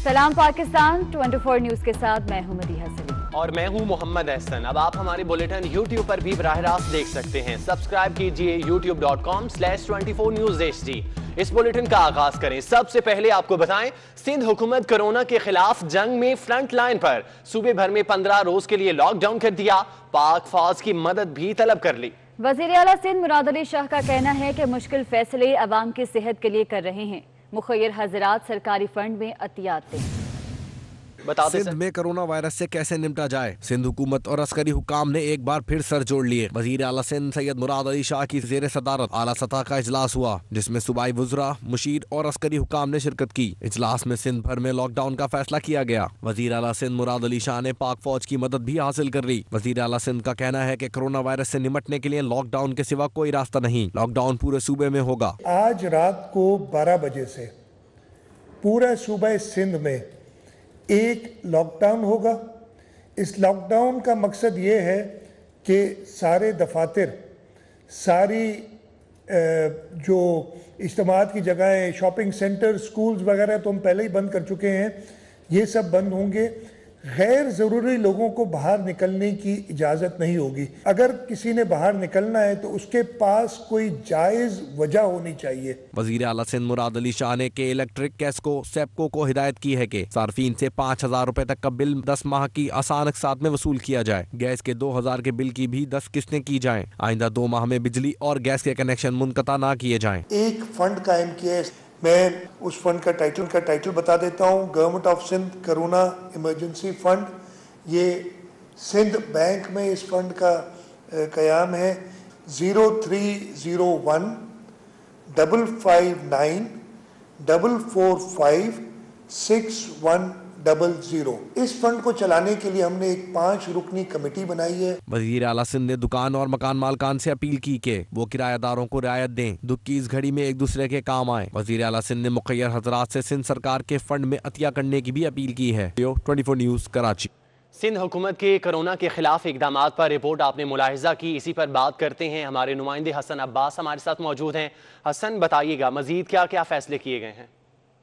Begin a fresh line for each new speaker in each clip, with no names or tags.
सलाम पाकिस्तान 24 न्यूज के साथ मैं हूं मदीहा सलीम
और मैं हूं मोहम्मद एहसन। अब आप हमारे बुलेटिन YouTube पर भी बराह रास्त देख सकते हैं। सब्सक्राइब कीजिए youtube.com/24 News HD। इस बुलेटिन का आगाज करें। सबसे पहले आपको बताएं, सिंध हुकूमत कोरोना के खिलाफ जंग में फ्रंट लाइन पर। सूबे भर में 15 रोज के लिए लॉकडाउन कर दिया। पाक फौज की मदद भी तलब कर ली।
वजीर आला सिंध मुराद अली शाह का कहना है कि मुश्किल फैसले अवाम की सेहत के लिए कर रहे हैं। मुखय्यर हजरात सरकारी फंड में अतियात दें।
सिंध में कोरोना वायरस से कैसे निपटा जाए, सिंध हुकूमत और अस्करी हुकाम ने एक बार फिर सर जोड़ लिए। वजीर आला सिंध सैयद मुराद अली शाह की ज़ेर सदारत आला सतह का इजलास हुआ, जिसमें सूबाई वज़रा, मुशीर और अस्करी हुकाम ने शिरकत की। इजलास में सिंध भर में लॉकडाउन का फैसला किया गया। वजीर आला सिंध मुराद अली शाह ने पाक फौज की मदद भी हासिल कर ली। वजीर आला सिंध का कहना है कि कोरोना वायरस से निपटने के लिए लॉकडाउन के सिवा कोई रास्ता नहीं। लॉकडाउन पूरे सूबे में होगा।
आज रात को 12 बजे से पूरा सूबा सिंध में एक लॉकडाउन होगा। इस लॉकडाउन का मकसद ये है कि सारे दफातर, सारी जो इज्तिमात की जगहें, शॉपिंग सेंटर, स्कूल्स वगैरह तो हम पहले ही बंद कर चुके हैं, ये सब बंद होंगे। गैर ज़रूरी लोगों को बाहर निकलने की इजाज़त नहीं होगी। अगर किसी ने बाहर निकलना है तो उसके पास कोई जायज़ वजह होनी चाहिए।
वज़ीर आला सिंध मुराद अली शाह ने के इलेक्ट्रिक कैस्को सेप्को को हिदायत की है कि सार्फिन से 5,000 रुपए तक का बिल 10 माह की आसान अक़सात में वसूल किया जाए। गैस के 2,000 के बिल की भी 10 किस्तें की जाएं। आइंदा 2 माह में बिजली और गैस के कनेक्शन मुनक़ता ना किए जाएं।
एक फंड कायम किया है। मैं उस फंड का टाइटल बता देता हूँ। Government of Sindh corona emergency fund. ये सिंध बैंक में इस फंड का क़याम है। 0301 559 445 6100। इस फंड को चलाने के लिए हमने एक 5 रुकनी कमेटी बनाई है।
वजीर आला सिंध ने दुकान और मकान मालकान से अपील की कि वो किराएदारों को रियायत दें, दुख की इस घड़ी में एक दूसरे के काम आए। वजीर आला सिंध ने मुखय्यर हजरात से सिंध सरकार के फंड में अतिया करने की भी अपील की है। 24 न्यूज कराची।
सिंध हुकूमत के कोरोना के खिलाफ इकदाम पर रिपोर्ट आपने मुलाहिजा की, इसी पर बात करते हैं। हमारे नुमाइंदे हसन अब्बास हमारे साथ मौजूद हैं। हसन, बताइएगा मजीद क्या क्या फैसले किए गए हैं?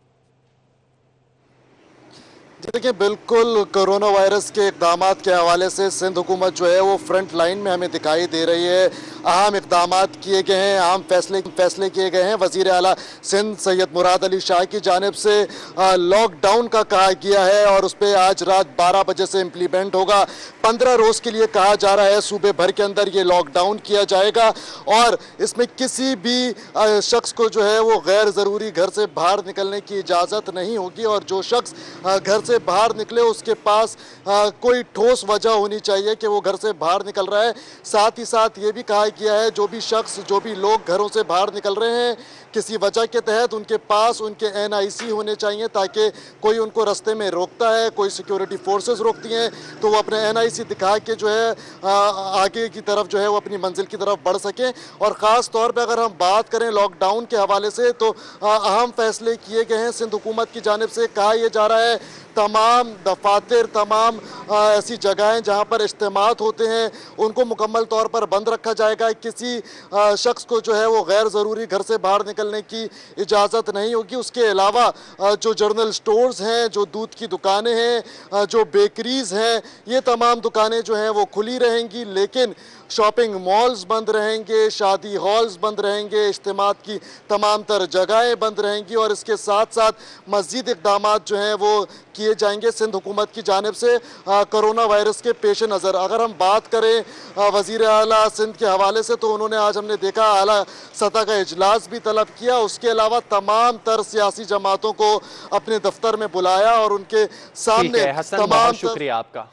देखिए, बिल्कुल कोरोना वायरस के इक़दाम के हवाले से सिंध हुकूमत जो है वो फ्रंट लाइन में हमें दिखाई दे रही है। अहम इक़दाम किए गए हैं, अहम फैसले किए गए हैं। वज़ीर आला सिंध सैयद मुराद अली शाह की जानिब से लॉकडाउन का कहा गया है और उस पर आज रात 12 बजे से इम्प्लीमेंट होगा। 15 रोज़ के लिए कहा जा रहा है। सूबे भर के अंदर ये लॉकडाउन किया जाएगा और इसमें किसी भी शख्स को जो है वो गैर ज़रूरी घर से बाहर निकलने की इजाज़त नहीं होगी और जो शख्स घर से बाहर निकले उसके पास कोई ठोस वजह होनी चाहिए कि वो घर से बाहर निकल रहा है। साथ ही साथ ये भी कहा गया है जो भी शख्स, जो भी लोग घरों से बाहर निकल रहे हैं किसी वजह के तहत, उनके पास उनके NIC होने चाहिए, ताकि कोई उनको रास्ते में रोकता है, कोई सिक्योरिटी फोर्सेस रोकती हैं तो वो अपने NIC दिखा के जो है आगे की तरफ जो है वो अपनी मंजिल की तरफ बढ़ सकें। और ख़ास तौर पे अगर हम बात करें लॉकडाउन के हवाले से तो अहम फैसले किए गए हैं। सिंध हुकूमत की जानिब से कहा यह जा रहा है तमाम दफातर, तमाम ऐसी जगहें जहां पर इज्तिमात होते हैं उनको मुकम्मल तौर पर बंद रखा जाएगा। किसी शख्स को जो है वो गैर ज़रूरी घर से बाहर निकलने की इजाज़त नहीं होगी। उसके अलावा जो जनरल स्टोर्स हैं, जो दूध की दुकानें हैं, जो बेकरीज़ हैं, ये तमाम दुकानें जो हैं वो खुली रहेंगी, लेकिन शॉपिंग मॉल्स बंद रहेंगे, शादी हॉल्स बंद रहेंगे, इज्तिमात की तमाम तर जगहें बंद रहेंगी और इसके साथ साथ मज़ीद इक़दाम जो हैं वो किए जाएंगे सिंध हुकूमत की जानिब से कोरोना वायरस के पेश नज़र। अगर हम बात करें वज़ीर आला सिंध के हवाले से तो उन्होंने आज हमने देखा आला सतह का इजलास भी तलब किया। उसके अलावा तमाम तर सियासी जमातों को अपने दफ्तर में बुलाया और उनके सामने तमाम।
शुक्रिया आपका।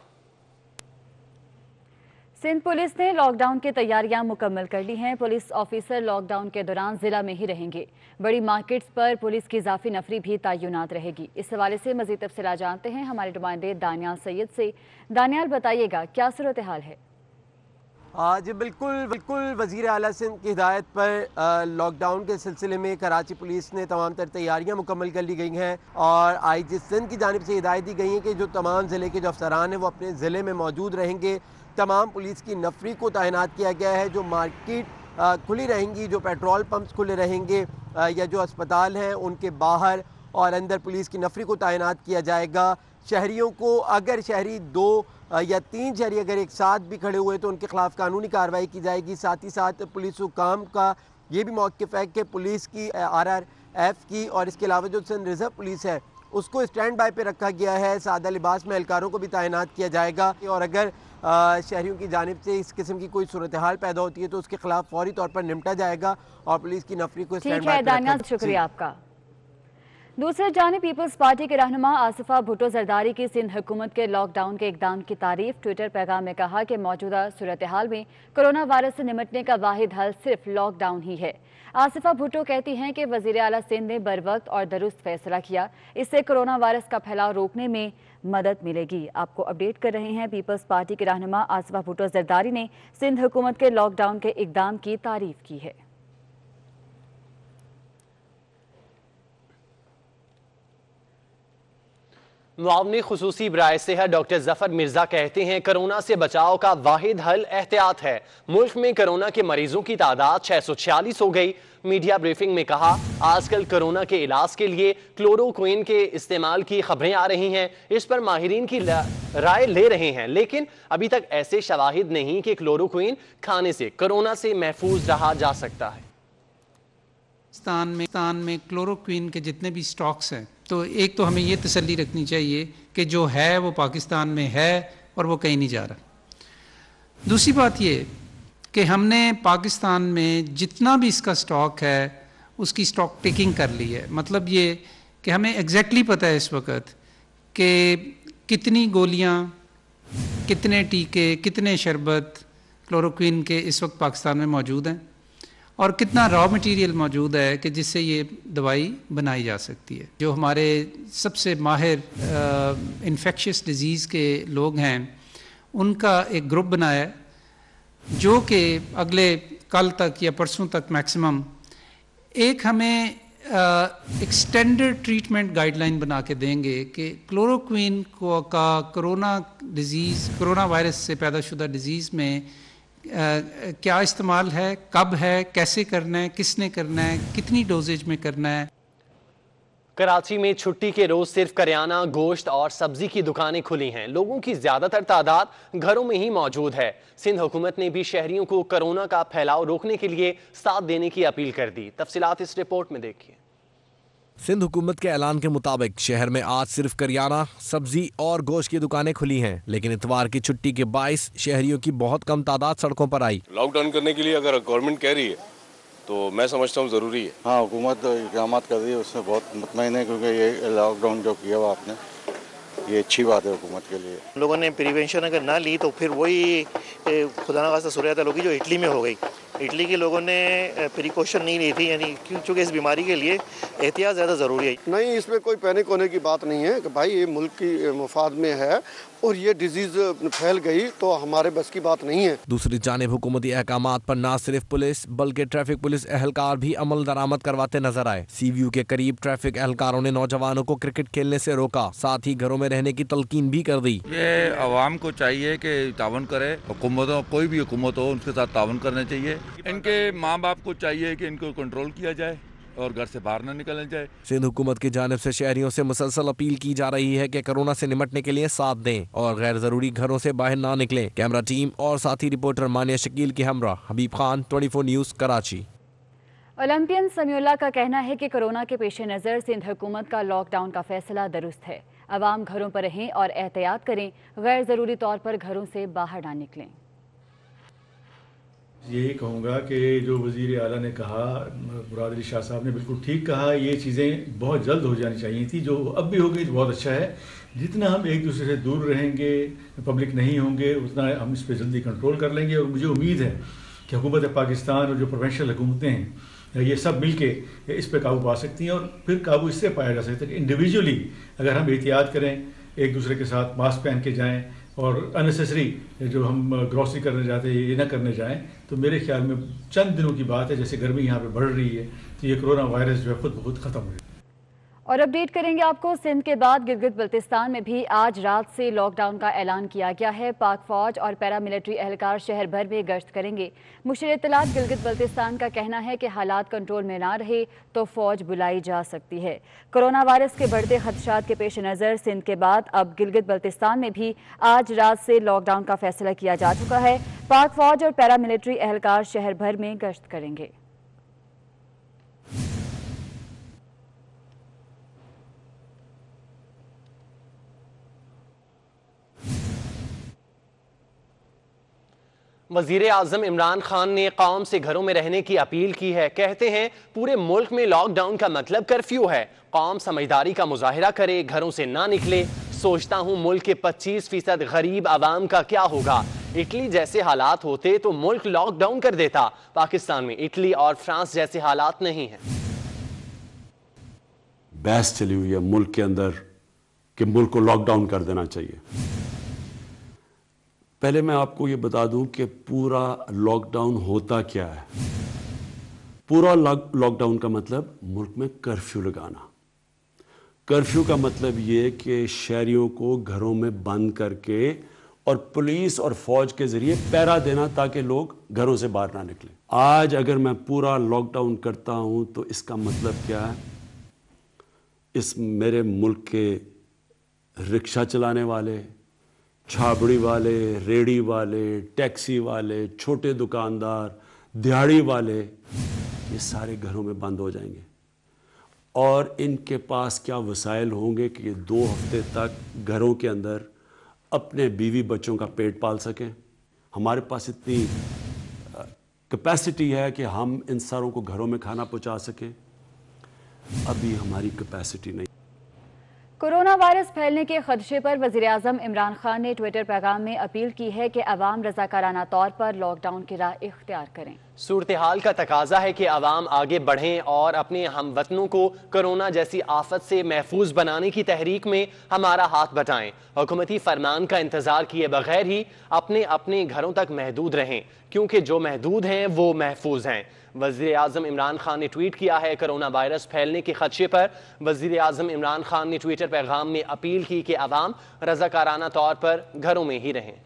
सिंध पुलिस ने लॉकडाउन की तैयारियां मुकम्मल कर ली हैं। पुलिस ऑफिसर लॉकडाउन के दौरान जिला में ही रहेंगे। बड़ी मार्केट्स पर पुलिस की इजाफी नफरी भी तैनात रहेगी। इस हवाले से मजीद तफसीलात जानते हैं हमारे नुमाइंदे दानियाल सैयद से। दानियाल, बताइएगा क्या सूरत हाल है?
जी बिल्कुल वज़ीर आला सिंध की हिदायत पर लॉकडाउन के सिलसिले में कराची पुलिस ने तमाम तर तैयारियां मुकम्मल कर ली गई हैं और IG सिंध की जानिब से हिदायत दी गई है कि जो तमाम ज़िले के जो अफसरान हैं वो अपने ज़िले में मौजूद रहेंगे। तमाम पुलिस की नफरी को तैनात किया गया है। जो मार्केट खुली रहेंगी, जो पेट्रोल पंप्स खुले रहेंगे या जो अस्पताल हैं उनके बाहर اور اندر پولیس کی نفری کو تعینات کیا جائے گا. شہریوں کو اگر شہری 2 یا 3 شہری اگر ایک ساتھ بھی کھڑے ہوئے تو ان کے خلاف قانونی کارروائی کی جائے گی. ساتھ ہی ساتھ پولیس حکام کا یہ بھی موقف ہے کہ پولیس کی RRF کی اور اس کے علاوہ جو سندھ ریزرو پولیس ہے اس کو اسٹینڈ بائی پہ رکھا گیا ہے. سادہ لباس میں اہلکاروں کو بھی تعینات کیا جائے گا اور اگر شہریوں کی جانب سے اس قسم کی کوئی صورتحال پیدا ہوتی ہے تو اس کے خلاف فوری طور پر نمٹا جائے گا اور پولیس کی نفری کو اسٹینڈ بائی پہ رکھا گیا.
شکریہ آپ کا. دوسرے جانب پیپلز پارٹی کے رہنما آصفہ بھٹو زرداری کی سندھ حکومت کے لاک ڈاؤن کے اقدام کی تعریف. ٹویٹر پیغام میں کہا کہ موجودہ صورتحال میں کرونا وائرس سے نمٹنے کا واحد حل صرف لاک ڈاؤن ہی ہے. آصفہ بھٹو کہتی ہیں کہ وزیر اعلیٰ سندھ نے بروقت اور درست فیصلہ کیا. اس سے کرونا وائرس کا پھیلاؤ روکنے میں مدد ملے گی. آپ کو اپڈیٹ کر رہے ہیں. پیپلز پارٹی کے رہنما آصفہ بھٹو زرداری نے سندھ حکومت کے لاک ڈاؤن کے اقدام کی تعریف کی ہے.
معاون خصوصی برائے صحت ڈاکٹر ظفر مرزا کہتے ہیں کرونا سے بچاؤ کا واحد حل احتیاط ہے. ملک میں کرونا کے مریضوں کی تعداد 646 ہو گئی. میڈیا بریفنگ میں کہا آج کل کرونا کے علاج کے لیے کلوروکوئین کے استعمال کی خبریں آ رہی ہیں. اس پر ماہرین کی رائے لے رہے ہیں لیکن ابھی تک ایسے شواہد نہیں کہ کلوروکوئین کھانے سے کرونا سے محفوظ رہا جا سکتا ہے.
پاکستان میں کلوروکوئین کے جتنے بھی سٹاکس ہیں تو ایک تو ہمیں یہ تسلی رکھنی چاہیے کہ جو ہے وہ پاکستان میں ہے اور وہ کہیں نہیں جا رہا. دوسری بات یہ کہ ہم نے پاکستان میں جتنا بھی اس کا سٹاک ہے اس کی سٹاک ٹیکنگ کر لی ہے. مطلب یہ کہ ہمیں ایگزیکٹلی پتہ ہے اس وقت کہ کتنی گولیاں، کتنے ٹیکے، کتنے شربت کلوروکوئین کے اس وقت پاکستان میں موجود ہیں اور کتنا را مٹیریل موجود ہے کہ جس سے یہ دوائی بنائی جا سکتی ہے. جو ہمارے سب سے ماہر انفیکشس ڈیزیز کے لوگ ہیں ان کا ایک گروپ بنایا ہے جو کہ اگلے کل تک یا پرسوں تک میکسیمم ایک ہمیں ایکسٹینڈڈ ٹریٹمنٹ گائیڈ لائن بنا کے دیں گے کہ کلوروکوئین کا کرونا ڈیزیز، کرونا وائرس سے پیدا شدہ ڈیزیز میں کیا استعمال ہے، کب ہے، کیسے کرنا ہے، کس نے کرنا ہے، کتنی ڈوزیج میں کرنا ہے.
کراچی میں چھٹی کے روز صرف کریانہ، گوشت اور سبزی کی دکانیں کھلی ہیں. لوگوں کی زیادہ تر تعداد گھروں میں ہی موجود ہے. سندھ حکومت نے بھی شہریوں کو کرونا کا پھیلاؤ روکنے کے لیے ساتھ دینے کی اپیل کر دی. تفصیلات اس رپورٹ میں دیکھیے.
سندھ حکومت کے اعلان کے مطابق شہر میں آج صرف کریانہ، سبزی اور گوشت کی دکانیں کھلی ہیں لیکن اتوار کی چھٹی کے باعث شہریوں کی بہت کم تعداد سڑکوں پر آئی.
لاک ڈاؤن کرنے کے لیے اگر گورنمنٹ کہہ رہی ہے تو میں سمجھتا ہوں ضروری ہے.
ہاں، حکومت اقدامات کر رہی ہے اس سے بہت مطمئن ہے کیونکہ یہ لاک ڈاؤن جو کیا ہوا آپ نے یہ اچھی بات ہے حکومت کے لیے.
لوگوں نے پریونشن اگر نہ لی تو پھر وہی خدا نخواستہ صورت ہوگی جو اٹلی میں ہو گئی. اٹلی کے لوگوں نے پریکاشن نہیں لی تھی، یعنی چونکہ اس بیماری کے لیے احتیاط زیادہ ضروری ہے.
نہیں، اس میں کوئی پینک ہونے کی بات نہیں ہے کہ بھائی یہ ملک کی مفاد میں ہے اور یہ ڈیزیز پھیل گئی تو ہمارے بس کی بات نہیں ہے.
دوسری جانب حکومتی احکامات پر نہ صرف پولیس بلکہ ٹریفک پولیس اہلکار بھی عمل درآمد کرواتے نظر آئے. سی ویو کے قریب ٹریفک اہلکاروں نے نوجوانوں کو کرکٹ کھیلنے سے روکا، ساتھ ہی گھروں میں رہنے کی تلقین بھی کر دی.
یہ عوام کو چاہیے کہ تعاون کرے، حکومتوں کوئی بھی حکومت ہو ان کے ساتھ تعاون کرنا چاہیے. ان کے ماں باپ کو چاہیے کہ ان کو کنٹرول کیا جائے اور گھر سے باہر نہ نکلنا جائے.
سندھ حکومت کی جانب سے شہریوں سے مسلسل اپیل کی جا رہی ہے کہ کرونا سے نمٹنے کے لیے ساتھ دیں اور غیر ضروری گھروں سے باہر نہ نکلیں. کیمرہ ٹیم اور ساتھی رپورٹر مانیہ شکیل کے ہمراہ Habib Khan, 24 news, Karachi.
Olympian Samiullah کا کہنا ہے کہ کرونا کے پیش نظر سندھ حکومت کا لاک ڈاؤن کا فیصلہ درست ہے. عوام گھروں پر رہیں اور احتیاط کریں، غیر ضروری طور پر گھروں سے باہر نہ نکلیں.
یہی کہوں گا کہ جو وزیر اعلیٰ نے کہا، مراد علی شاہ صاحب نے بالکل ٹھیک کہا. یہ چیزیں بہت جلد ہو جانی چاہیے تھی، جو اب بھی ہو گئی تو بہت اچھا ہے. جتنا ہم ایک دوسرے سے دور رہیں گے، پبلک نہیں ہوں گے، اتنا ہم اس پہ جلدی کنٹرول کر لیں گے. اور مجھے امید ہے کہ حکومت پاکستان اور جو پروونشل حکومتیں ہیں یہ سب مل کے اس پہ قابو پا سکتی ہیں. اور پھر قابو اس سے پایا جا سکتا ہے کہ انڈیویجولی اگر ہم احتیاط کریں، ایک دوسرے کے ساتھ ماسک پہن کے جائیں اور انیسیسری جو ہم گروسری کرنے جاتے ہیں یہ نہ کرنے جائیں، تو میرے خیال میں چند دنوں کی بات ہے. جیسے گرمی یہاں پہ بڑھ رہی ہے تو یہ کرونا وائرس جو ہے خود بخود ختم ہو جائے.
और अपडेट करेंगे आपको, सिंध के बाद गिलगित बल्तिस्तान में भी आज रात से लॉक डाउन का ऐलान किया गया है। पाक फौज और पैरामिलिट्री एहलकार शहर भर में गश्त करेंगे। मुशीर इत्तलात गिलगित बल्तिस्तान का कहना है कि हालात कंट्रोल में ना रहे तो फौज बुलाई जा सकती है। कोरोना वायरस के बढ़ते खदशात के पेश नज़र सिंध के बाद अब गिलगित बल्तिस्तान में भी आज रात से लॉकडाउन का फैसला किया जा चुका है। पाक फौज और पैरामिलिट्री एहलकार शहर भर में गश्त करेंगे।
वजीर आजम इमरान खान ने कौम से घरों में रहने की अपील की है। कहते हैं पूरे मुल्क में लॉकडाउन का मतलब कर्फ्यू है। कौम समझदारी का मुजाहिरा करे, घरों से ना निकले। सोचता हूँ मुल्क के 25% गरीब आवाम का क्या होगा। इटली जैसे हालात होते तो मुल्क लॉकडाउन कर देता। पाकिस्तान में इटली और फ्रांस जैसे हालात नहीं हैं।
बहस चली हुई है मुल्क के अंदर कि मुल्क को लॉकडाउन कर देना चाहिए। पहले मैं आपको ये बता दूं कि पूरा लॉकडाउन होता क्या है। पूरा लॉकडाउन का मतलब मुल्क में कर्फ्यू लगाना। कर्फ्यू का मतलब ये कि शहरियों को घरों में बंद करके और पुलिस और फौज के जरिए पहरा देना ताकि लोग घरों से बाहर ना निकलें। आज अगर मैं पूरा लॉकडाउन करता हूं तो इसका मतलब क्या है? इस मेरे मुल्क के रिक्शा चलाने वाले, छाबड़ी वाले, रेड़ी वाले, टैक्सी वाले, छोटे दुकानदार, दिहाड़ी वाले, ये सारे घरों में बंद हो जाएंगे। और इनके पास क्या वसाइल होंगे कि ये 2 हफ्ते तक घरों के अंदर अपने बीवी बच्चों का पेट पाल सकें। हमारे पास इतनी कैपेसिटी है कि हम इन सारों को घरों में खाना पहुंचा सकें। अभी हमारी कैपेसिटी नहीं।
कोरोना वायरस फैलने के खदशे पर वज़ीर आज़म इमरान खान ने ट्विटर पैगाम में अपील की है कि अवाम रज़ाकाराना तौर पर लॉकडाउन की राह इख्तियार करें। सूरत हाल का तकाजा है कि अवाम आगे बढ़ें और अपने हमवतनों को कोरोना जैसी आफत से महफूज बनाने की तहरीक में हमारा हाथ बटाएं। हुकूमती फरमान का इंतजार किए बगैर ही अपने अपने घरों तक महदूद रहें, क्योंकि जो महदूद हैं वो महफूज हैं। वज़ीर आज़म इमरान खान ने ट्वीट किया है। कोरोना वायरस फैलने के खदशे पर वज़ीर आज़म इमरान खान ने ट्विटर पैगाम में अपील की कि अवाम रज़ाकाराना तौर पर घरों में ही रहें।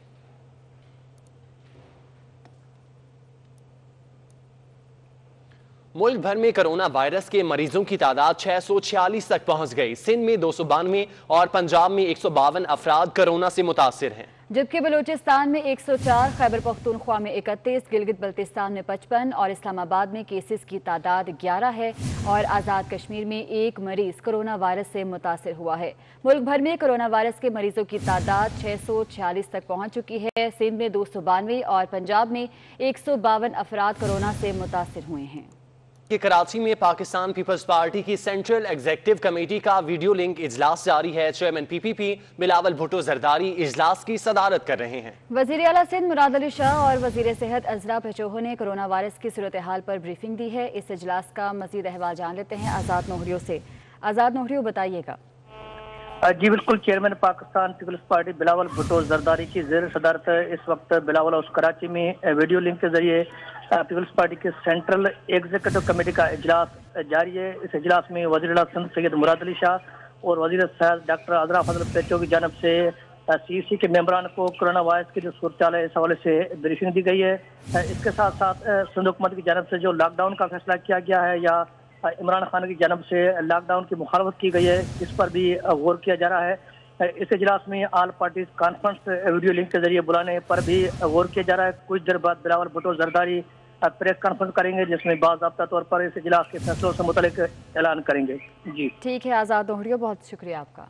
मुल्क भर में कोरोना वायरस के मरीजों की तादाद 646 तक पहुंच गई। सिंध में 292 और पंजाब में 152 अफराद कोरोना से मुतासिर हैं, जबकि बलूचिस्तान में 104, खैबर पख्तूनख्वा में 31, गिलगित बल्तिस्तान में 55 और इस्लामाबाद में केसेस की तादाद 11 है और आज़ाद कश्मीर में 1 मरीज कोरोना वायरस से मुतासिर हुआ है। मुल्क भर में कोरोना वायरस के मरीजों की तादाद 646 तक पहुंच चुकी है। सिंध में 292 और पंजाब में 152 अफराद कोरोना से मुतासिर हुए हैं। कि कराची में पाकिस्तान पीपल्स पार्टी की सेंट्रल एग्जीक्यूटिव कमेटी का वीडियो लिंक इजलास जारी है। चेयरमैन PPP बिलावल भुट्टो जरदारी इजलास की सदारत कर रहे हैं। वजीर आला सिंध मुराद अली शाह और वजीर सेहत अजरा पेचोहो ने कोरोना वायरस की सूरत हाल पर ब्रीफिंग दी है। इस इजलास का मजीद अहवाल जान लेते हैं आज़ाद नोहरियों से। आज़ाद नोहरियों, बताइएगा।
जी बिल्कुल, chairman Pakistan Peoples Party Bilawal Bhutto Zardari की ज़ेर सदारत इस वक्त बिलावल हाउस कराची में वीडियो लिंक के जरिए पीपल्स पार्टी की सेंट्रल एग्जीक्यूटिव कमेटी का इजलास जारी है। इस इजलास में वज़ीर आला सिंध सैयद मुराद अली शाह और वज़ीर सेहत डॉक्टर अजरा फजल पेचो की जानब से CEC के मेंबरान को कोरोना वायरस की जो सूरत हाल है इस हवाले से ब्रीफिंग दी गई है। इसके साथ साथ सिंध हुकूमत की जानब से जो लॉकडाउन का फैसला किया गया है या इमरान खान की जानब से लॉकडाउन की मुखालफत की गई है, इस पर भी गौर किया जा रहा है। इस इजलास में all parties conference video link के जरिए बुलाने पर भी गौर किया जा रहा है। कुछ देर बाद बिलावल भुट्टो जरदारी प्रेस कॉन्फ्रेंस करेंगे जिसमें बाज़ाब्ता तौर पर इस इजलास के फैसलों से मुतल्लिक ऐलान करेंगे। जी
ठीक है आज़ाद नोहरियों, बहुत शुक्रिया आपका।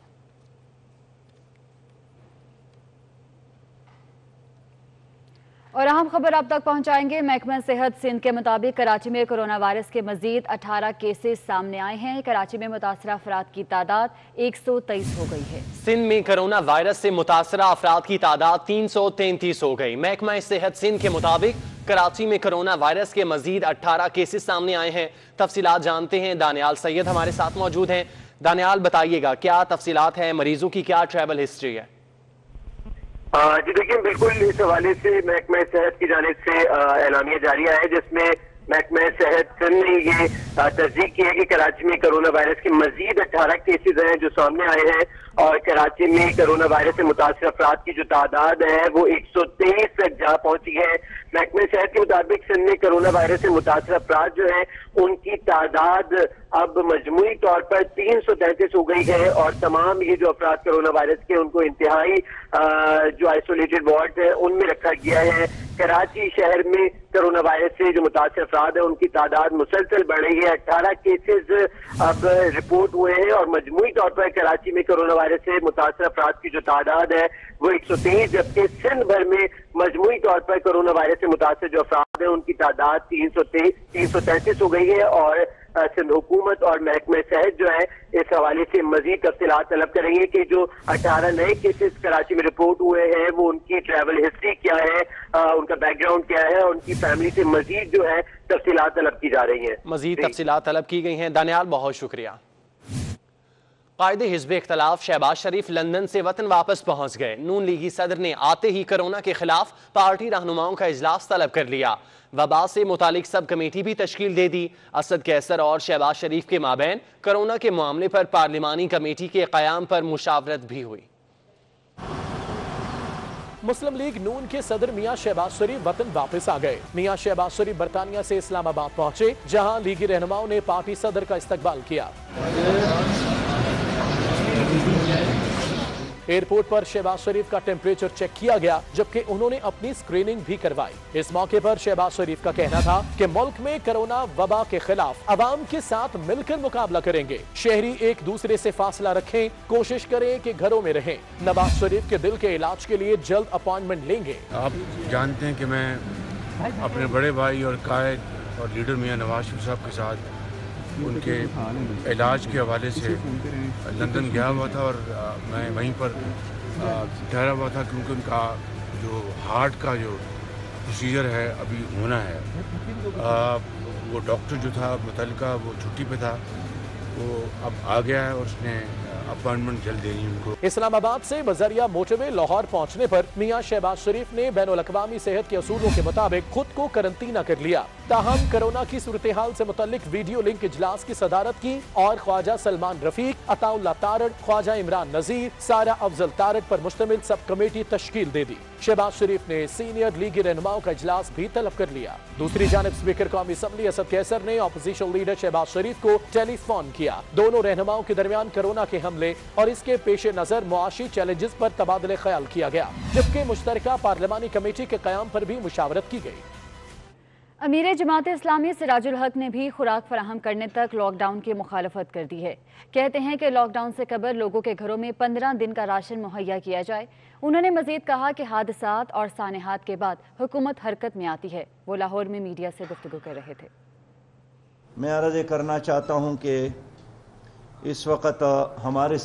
और अहम खबर आप तक पहुंचाएंगे। महकमा सेहत सिंध के मुताबिक कराची में कोरोना वायरस के मजीद 18 केसेस सामने आए हैं। कराची में मुतासरा अफराद की तादाद 123 हो गई है। सिंध में कोरोना वायरस से मुतासरा अफराद की तादाद 333 हो गई। महकमा सेहत सिंध के मुताबिक कराची में कोरोना वायरस के मजीद 18 केसेस सामने आए हैं। तफसीलात जानते हैं, दानियाल सैयद हमारे साथ मौजूद हैं। दानियाल, बताइएगा क्या तफसीलात हैं, मरीजों की क्या ट्रैवल हिस्ट्री है?
जी देखिए, बिल्कुल इस हवाले से महकमा सेहत की जानिब से एलानिया जारी है जिसमें महकमा सेहत ने ये तस्दीक की है कि कराची में कोरोना वायरस के मजीद 18 केसेज हैं जो सामने आए हैं और कराची में कोरोना वायरस से मुतासर अफराद की जो तादाद है वो 123 तक जा पहुंची है। महकमा सेहत के मुताबिक सिंध में कोरोना वायरस से मुतासर अफराद जो है उनकी तादाद अब मजमूई तौर पर 333 हो गई है और तमाम ये जो अफराद कोरोना वायरस के उनको इंतहाई जो आइसोलेटेड वार्ड है उनमें रखा गया है। कराची शहर में कोरोना वायरस से जो मुतासर अफराद है उनकी तादाद मुसलसल बढ़ रही है। 18 केसेज अब रिपोर्ट हुए हैं और मजमूई तौर पर कराची में कोरोना वायरस से मुतासर अफराद की जो तादाद है वो 123, जबकि सिंध भर में मजमूई तौर पर कोरोना वायरस से मुतासर जो अफराद है उनकी तादाद 333 हो गई है और सिंध हुकूमत और महकमा सेहत जो है इस हवाले से मजीद तफसीलात तलब करेंगे कि जो 18 नए केसेस कराची में रिपोर्ट हुए हैं वो उनकी ट्रैवल हिस्ट्री क्या है, उनका बैकग्राउंड क्या है, उनकी फैमिली से मजीद जो है तफसीलात तलब की जा रही है।
मजीद तफसीलात तलब की गई हैं। दानियाल, बहुत शुक्रिया। कायदे हिज़्ब इख्तलाफ शहबाज शरीफ लंदन से वतन वापस पहुंच गए। नून लीगी सदर ने आते ही कोरोना के खिलाफ पार्टी रहनुमाओं का इजलास तलब कर लिया। वबा से मुतालिक सब कमेटी भी तश्कील दे दी। असद कैसर और शहबाज शरीफ के माबैन कोरोना के मामले पर पार्लिमानी कमेटी के क़याम पर मुशावरत भी हुई।
मुस्लिम लीग नून के सदर मियां शहबाज शरीफ वतन वापस आ गए। मियां शहबाज शरीफ बरतानिया से इस्लामाबाद पहुंचे, जहां लीगी रहनुमाओं ने पार्टी सदर का इस्तकबाल किया। एयरपोर्ट पर शहबाज शरीफ का टेम्परेचर चेक किया गया, जबकि उन्होंने अपनी स्क्रीनिंग भी करवाई। इस मौके पर शहबाज शरीफ का कहना था कि मुल्क में कोरोना वबा के खिलाफ अवाम के साथ मिलकर मुकाबला करेंगे। शहरी एक दूसरे से फासला रखें, कोशिश करें कि घरों में रहें। नवाज शरीफ के दिल के इलाज के लिए जल्द अपॉइंटमेंट लेंगे।
आप जानते हैं कि मैं अपने बड़े भाई और कायद और लीडर मियां नवाज शरीफ साहब के साथ उनके इलाज के हवाले से लंदन गया हुआ था और मैं वहीं पर ठहरा हुआ था क्योंकि उनका जो हार्ट का जो प्रोसीजर है अभी होना है। वो डॉक्टर जो था मुतल्लिका वो छुट्टी पे था, वो अब आ गया है और उसने अपॉइंटमेंट जल्द देनी उनको।
इस्लामाबाद से बजरिया मोटरवे लाहौर पहुंचने पर मियां शहबाज शरीफ ने बैनुल अक़वामी सेहत के असूलों के मुताबिक खुद को करंतना कर लिया। ताहम कोरोना की सूरत हाल से मुतल्लिक वीडियो लिंक इजलास की सदारत की और ख्वाजा सलमान रफीक, अताउल्ला तारड़, ख्वाजा इमरान नजीर, सारा अफजल तारड़ पर मुश्तमिल सब कमेटी तश्कील दे दी। शहबाज शरीफ ने सीनियर लीगी रहनुमाओं का इजलास भी तलब कर लिया। दूसरी जानब स्पीकर कौमी असम्बली असद कैसर ने अपोजिशन लीडर शहबाज शरीफ को टेलीफोन किया। दोनों रहनुमाओं के दरमियान कोरोना के हमले और इसके पेश नजर मुआशी चैलेंजेस पर तबादले ख्याल किया गया, जबकि मुश्तरका पार्लिमानी कमेटी के क़याम पर भी मुशावरत की गई।
अमीर जमात इस्लामी सिराजुल हक ने भी खुराक फराहम करने तक लॉकडाउन की मुखालफत कर दी है। कहते हैं कि लॉकडाउन से कबल लोगों के घरों में 15 दिन का राशन मुहैया किया जाए। उन्होंने मजीद कहा कि हादसात और सानेहात के बाद हुकूमत हरकत में आती है। वो लाहौर में मीडिया से गुफ्तगू कर रहे थे।
मैं अर्ज़ करना चाहता हूँ कि इस वक्त हमारे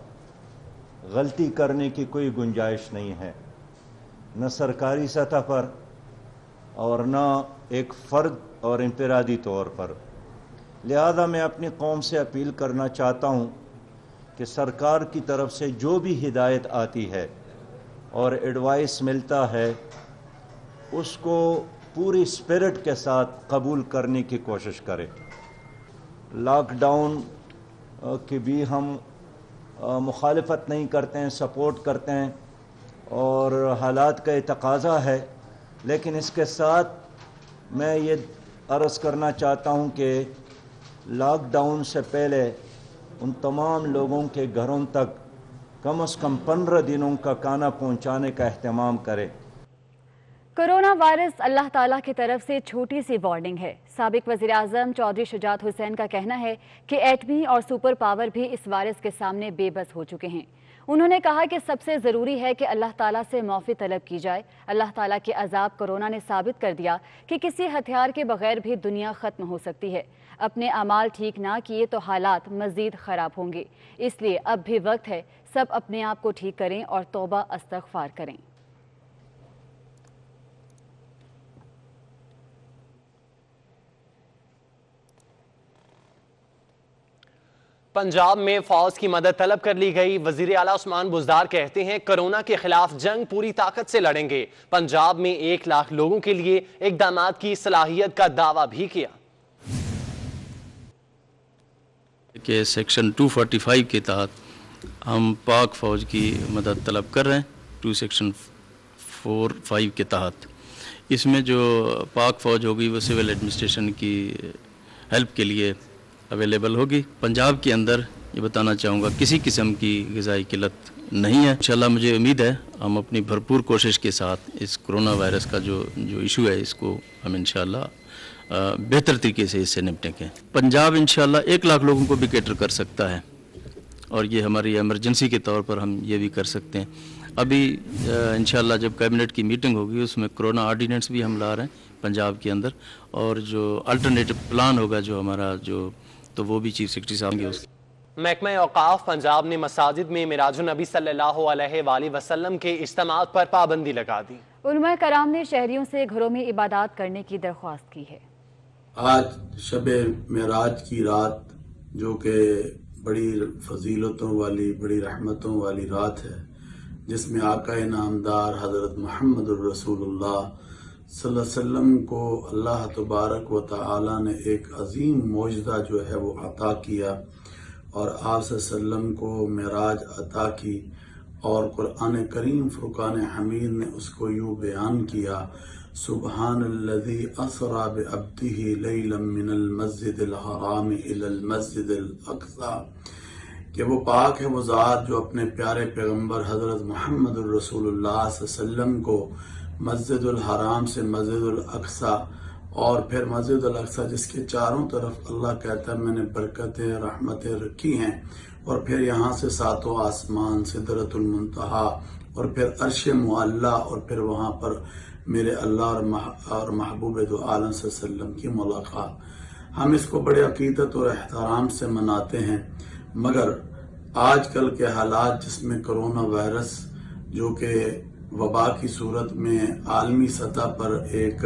साथ गलती करने की कोई गुंजाइश नहीं है, न सरकारी सतह पर और न एक फ़र्द और इनफरादी तौर पर। लिहाजा मैं अपनी कौम से अपील करना चाहता हूँ कि सरकार की तरफ से जो भी हिदायत आती है और एडवाइस मिलता है उसको पूरी स्पिरिट के साथ कबूल करने की कोशिश करें। लॉकडाउन की भी हम मुखालफत नहीं करते हैं, सपोर्ट करते हैं और हालात का तकाज़ा है, लेकिन इसके साथ मैं ये अर्ज़ करना चाहता हूँ कि लॉकडाउन से पहले उन तमाम लोगों के घरों तक कम से कम 15 दिनों का खाना पहुँचाने का अहतमाम करें।
कोरोना वायरस अल्लाह ताला की तरफ से छोटी सी वार्निंग है। साबिक वज़ीर आज़म चौधरी शुजात हुसैन का कहना है कि एटमी और सुपर पावर भी इस वायरस के सामने बेबस हो चुके हैं। उन्होंने कहा कि सबसे ज़रूरी है कि अल्लाह ताला से माफ़ी तलब की जाए। अल्लाह ताला के अज़ाब कोरोना ने साबित कर दिया कि किसी हथियार के बगैर भी दुनिया ख़त्म हो सकती है। अपने अमाल ठीक ना किए तो हालात मज़ीद ख़राब होंगे, इसलिए अब भी वक्त है सब अपने आप को ठीक करें और तौबा इस्तग़फ़ार करें।
पंजाब में फौज की मदद तलब कर ली गई। वजीर आला उस्मान बुज़दार कहते हैं कोरोना के खिलाफ जंग पूरी ताकत से लड़ेंगे। पंजाब में 1 लाख लोगों के लिए इक़दामात की सलाहियत का दावा भी किया
कि सेक्शन 245 के तहत हम पाक फ़ौज की मदद तलब कर रहे हैं। 2 सेक्शन 45 के तहत इसमें जो पाक फ़ौज होगी वो सिविल एडमिनिस्ट्रेशन की हेल्प के लिए अवेलेबल होगी। पंजाब के अंदर ये बताना चाहूँगा किसी किस्म की ग़िज़ाई किल्लत नहीं है। इंशाल्लाह मुझे उम्मीद है हम अपनी भरपूर कोशिश के साथ इस कोरोना वायरस का जो इशू है इसको हम इंशाल्लाह बेहतर तरीके से इससे निपटेंगे। पंजाब इंशाल्लाह 1 लाख लोगों को भी कैटर कर सकता है और ये हमारी इमरजेंसी के तौर पर हम ये भी कर सकते हैं। अभी इंशाल्लाह जब कैबिनेट की मीटिंग होगी उसमें कोरोना ऑर्डिनेंस भी हम ला रहे हैं पंजाब के अंदर, और जो अल्टरनेटिव प्लान होगा जो हमारा तो वो भी चीफ सेक्रेटरी साहब के उसके।
महकमा औकाफ पंजाब ने मसाजिद में मिराजुन नबी सल्लल्लाहु अलैहि वसल्लम के इज्तिमात पर पाबंदी लगा दी। उलमा कराम ने शहरियों से घरों में इबादत करने की दरख्वास्त की है।
आज शबे मेराज की रात जो कि बड़ी फजीलतों वाली, बड़ी रहमतों वाली रात है, जिसमें आका नामदार हज़रत मुहम्मदुर रसूलुल्लाह सल्लल्लाहु अलैहि वसल्लम को अल्लाह तबारक व तआला ने एक अजीम मौजज़ा जो है वो अता किया और आप सल्लम को मेराज अता की, और कुरान करीम फुरकान हमीद ने उसको यूँ बयान किया, सुबहानल्लज़ी असरा बिअब्दिही लैलन मिनल मस्जिदिल हराम इलल मस्जिदिल अक़सा, कि वो पाक है वो ज़ात जो अपने प्यारे पैगम्बर हज़रत मुहम्मदुर रसूलुल्लाह सल्लम को मस्जिदुल हराम से मस्जिदुल अक़सा, और फिर मस्जिदुल अक़सा जिसके चारों तरफ अल्लाह कहता है मैंने बरकतें रहमतें रखी हैं, और फिर यहाँ से 7 आसमान सिदरतुल मुंतहा और फिर अर्श मुअल्ला, और फिर वहाँ पर मेरे अल्लाह और महबूब दो आलम सल्लम की मुलाकात। हम इसको बड़े अकीदत और एहतराम से मनाते हैं, मगर आजकल के हालात जिसमें कोरोना वायरस जो कि वबा की सूरत में आलमी सतह पर एक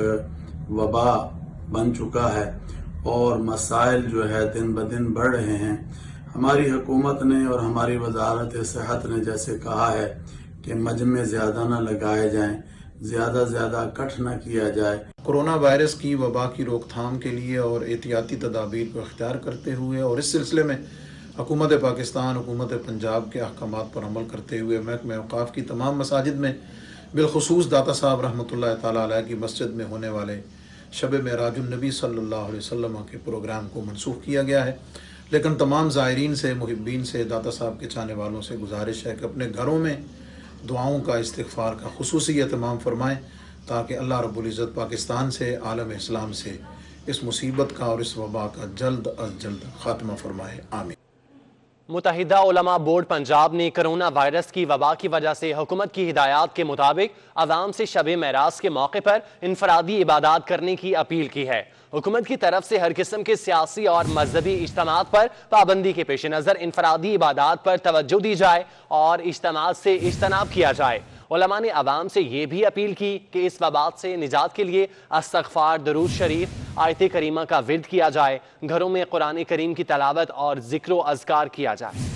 वबा बन चुका है और मसाइल जो है दिन ब दिन बढ़ रहे हैं, हमारी हुकूमत ने और हमारी वजारत सेहत ने जैसे कहा है कि मजमे ज़्यादा न लगाए जाएं, ज़्यादा इकट्ठ न किया जाए।
कोरोना वायरस की वबा की रोकथाम के लिए और एहतियाती तदाबीर को इख्तियार करते हुए और इस सिलसिले में हुकूमत पाकिस्तान, हुकूमत पंजाब के अहकामात पर अमल करते हुए महकमा औकाफ की तमाम मसाजिद में बिलखुसूस दाता साहब रहमतुल्लाह ताला अलैह की मस्जिद में होने वाले शब मेराजुन नबी सल्लल्लाहु अलैहि वसल्लम के प्रोग्राम को मनसूख किया गया है। लेकिन तमाम ज़ायरीन से, मुहिब्बीन से, दाता साहब के चाहने वालों से गुजारिश है कि अपने घरों में दुआओं का, इस्तिग़फ़ार का खुसूसी एहतमाम फरमाएँ ताकि अल्लाह रब्बुल इज़्ज़त पाकिस्तान से, आलम इस्लाम से इस मुसीबत का और इस वबा का जल्द अज जल्द ख़ात्मा फरमाए। आमीन।
मुत्तहिदा उलमा बोर्ड पंजाब ने कोरोना वायरस की वबा की वजह से हुकूमत की हिदायत के मुताबिक आवाम से शब मेराज के मौके पर इनफरादी इबादत करने की अपील की है। हुकूमत की तरफ से हर किस्म के सियासी और मजहबी इज्तिमात पर पाबंदी के पेश नज़र इनफरादी इबादत पर तवज्जो दी जाए और इज्तिमात से इज्तनाब किया जाए। उलमा ने आवाम से ये भी अपील की कि इस वबा से निजात के लिए इस्तिग़फ़ार, दरूद शरीफ, आयत करीमा का विर्द किया जाए, घरों में कुरान करीम की तलावत और ज़िक्र अज़कार किया जाए।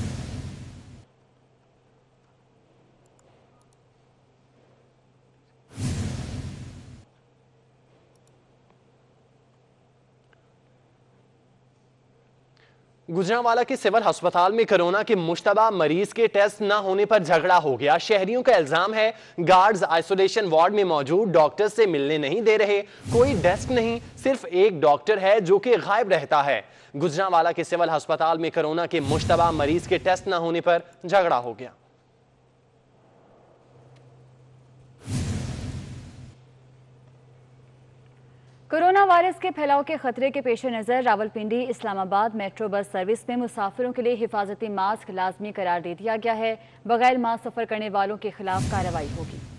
गुजरांवाला के सिविल अस्पताल में कोरोना के मुश्तबा मरीज के टेस्ट न होने पर झगड़ा हो गया। शहरियों का इल्जाम है गार्ड्स आइसोलेशन वार्ड में मौजूद डॉक्टर से मिलने नहीं दे रहे, कोई डेस्क नहीं, सिर्फ एक डॉक्टर है जो कि गायब रहता है। गुजरांवाला के सिविल अस्पताल में कोरोना के मुश्तबा मरीज के टेस्ट न होने पर झगड़ा हो गया।
कोरोना वायरस के फैलाव के खतरे के पेश नज़र Rawalpindi Islamabad metro bus service में मुसाफिरों के लिए हिफाजती मास्क लाजमी करार दे दिया गया है। बगैर मास्क सफर करने वालों के खिलाफ कार्रवाई होगी।